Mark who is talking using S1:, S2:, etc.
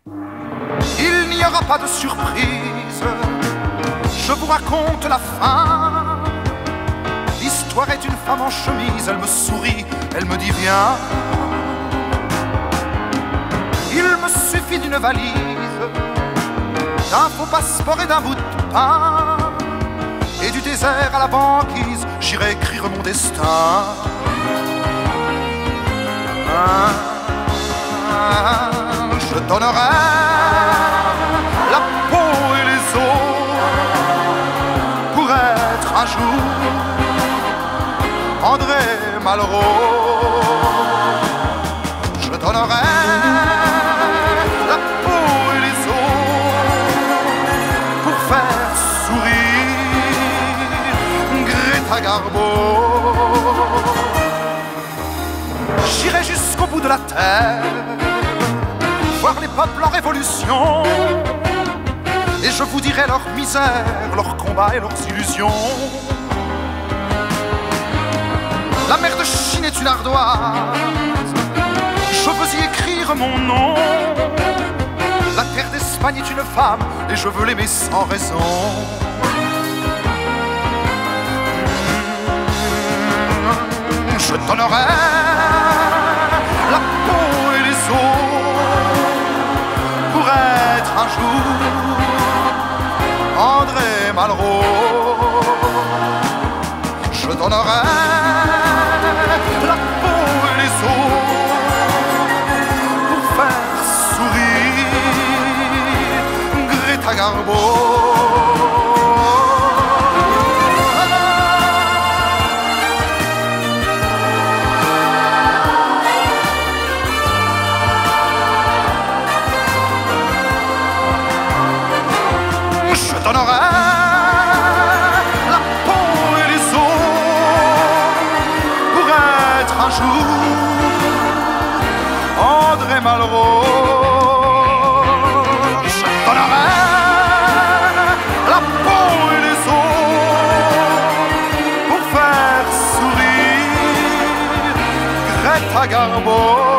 S1: Il n'y aura pas de surprise, je vous raconte la fin. L'histoire est une femme en chemise, elle me sourit, elle me dit viens. Il me suffit d'une valise, d'un faux passeport et d'un bout de pain, et du désert à la banquise, j'irai écrire mon destin. Je donnerai la peau et les os pour être un jour André Malraux. Je donnerai la peau et les os pour faire sourire Greta Garbo. J'irai jusqu'au bout de la terre, voir les peuples en révolution, et je vous dirai leur misère, leurs combats et leurs illusions. La mer de Chine est une ardoise, je veux y écrire mon nom. La terre d'Espagne est une femme, et je veux l'aimer sans raison. Je donnerai la peau et les os pour être un jour André Malraux. Je donnerai la peau et les os pour faire sourire Greta Garbo. Je donnerai la peau et les os pour être un jour André Malraux. Je donnerai la peau et les os pour faire sourire Greta Garbo.